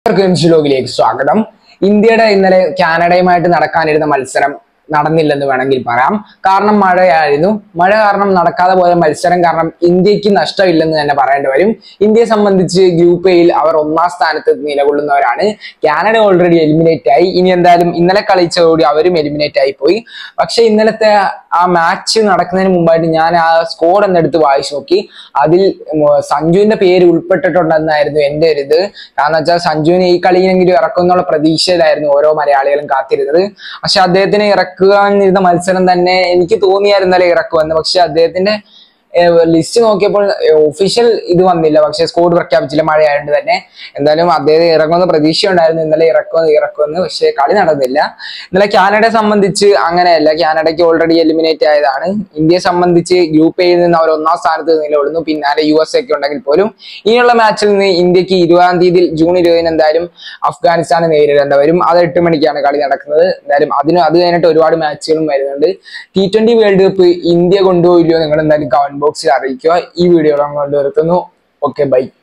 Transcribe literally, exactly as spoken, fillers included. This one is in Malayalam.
ലോകിലേക്ക് സ്വാഗതം. ഇന്ത്യയുടെ ഇന്നലെ കാനഡയുമായിട്ട് നടക്കാനിരുന്ന മത്സരം നടന്നില്ലെന്ന് വേണമെങ്കിൽ പറയാം. കാരണം മഴയായിരുന്നു. മഴ കാരണം നടക്കാതെ പോയ മത്സരം കാരണം ഇന്ത്യക്ക് നഷ്ടമില്ലെന്ന് തന്നെ പറയേണ്ടി വരും. ഇന്ത്യയെ സംബന്ധിച്ച് ഗ്രൂപ്പ് എയിൽ അവർ ഒന്നാം സ്ഥാനത്ത് നിലകൊള്ളുന്നവരാണ്. കാനഡ ഓൾറെഡി എലിമിനേറ്റ് ആയി. ഇനി എന്തായാലും ഇന്നലെ കളിച്ചതോടെ അവരും എലിമിനേറ്റ് ആയി പോയി. പക്ഷെ ഇന്നലത്തെ ആ മാച്ച് നടക്കുന്നതിന് മുമ്പായിട്ട് ഞാൻ ആ സ്കോഡ് എന്നെടുത്ത് വായിച്ചു നോക്കി. അതിൽ സഞ്ജുവിന്റെ പേര് ഉൾപ്പെട്ടിട്ടുണ്ടെന്നായിരുന്നു എന്റെ ഒരു ഇത്. കാരണം വെച്ചാൽ സഞ്ജുവിനെ ഈ കളിയിലെങ്കിലും ഇറക്കുമെന്നുള്ള പ്രതീക്ഷയിലായിരുന്നു ഓരോ മലയാളികളും കാത്തിരുന്നത്. പക്ഷെ അദ്ദേഹത്തിനെ ഇറക്കുവാനിരുന്ന മത്സരം തന്നെ എനിക്ക് തോന്നിയായിരുന്നല്ലേ ഇറക്കുമെന്ന്. പക്ഷെ അദ്ദേഹത്തിന്റെ ലിസ്റ്റ് നോക്കിയപ്പോൾ ഒഫീഷ്യൽ ഇത് വന്നില്ല. പക്ഷെ സ്കോഡ് പ്രഖ്യാപിച്ചില്ല മഴയായതുകൊണ്ട് തന്നെ. എന്തായാലും അദ്ദേഹം ഇറങ്ങുന്ന പ്രതീക്ഷ ഉണ്ടായിരുന്നു ഇന്നലെ ഇറക്കുമെന്ന് ഇറക്കുമെന്ന് പക്ഷെ കളി നടന്നില്ല. ഇന്നലെ കാനഡയെ സംബന്ധിച്ച് അങ്ങനെയല്ല. കാനഡയ്ക്ക് ഓൾറെഡി എലിമിനേറ്റ് ആയതാണ്. ഇന്ത്യയെ സംബന്ധിച്ച് ഗ്രൂപ്പ് എയിൽ നിന്ന് അവർ ഒന്നാം സ്ഥാനത്ത് നിലകൊള്ളുന്നു. പിന്നാലെ യു എസ് ഒക്കെ ഉണ്ടെങ്കിൽ പോലും ഇനിയുള്ള മാച്ചിൽ നിന്ന് ഇന്ത്യക്ക് ഇരുപതാം തീയതി ജൂൺ ഇരുപതിന് എന്തായാലും അഫ്ഗാനിസ്ഥാനെ നേരിടേണ്ടി വരും. അത് എട്ട് മണിക്കാണ് കളി നടക്കുന്നത്. എന്തായാലും അതിന് അത് കഴിഞ്ഞിട്ട് ഒരുപാട് മാച്ചുകളും വരുന്നുണ്ട്. T twenty World Cup India കൊണ്ടുപോയില്ലയോ നിങ്ങൾ എന്തായാലും കമന്റ് ബോക്സിൽ അറിയിക്കുക. ഈ വീഡിയോ കൊണ്ട് നിർത്തുന്നു. Okay, by.